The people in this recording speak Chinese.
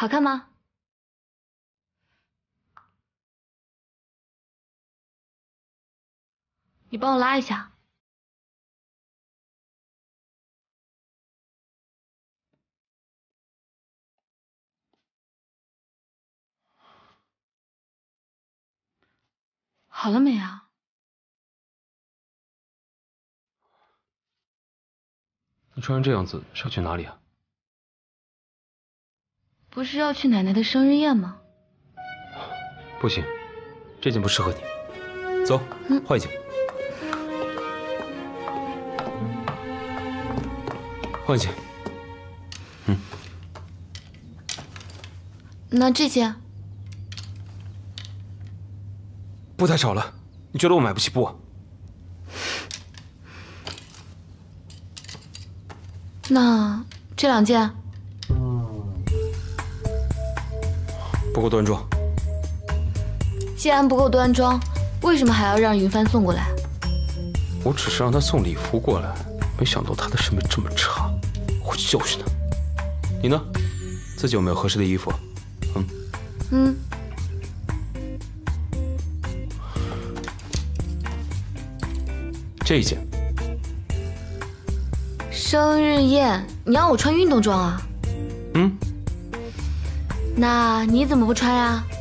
好看吗？你帮我拉一下。好了没啊？ 你穿成这样子是要去哪里啊？ 不是要去奶奶的生日宴吗？ 不行，这件不适合你。走，换一件。换一件。 那这件布太少了，你觉得我买不起布啊？ 那这2件不够端庄。 既然不够端庄，为什么还要让云帆送过来？ 我只是让他送礼服过来，没想到他的审美这么差，我去教训他。你呢？自己有没有合适的衣服？这一件。 生日宴，你让我穿运动装啊？那你怎么不穿呀？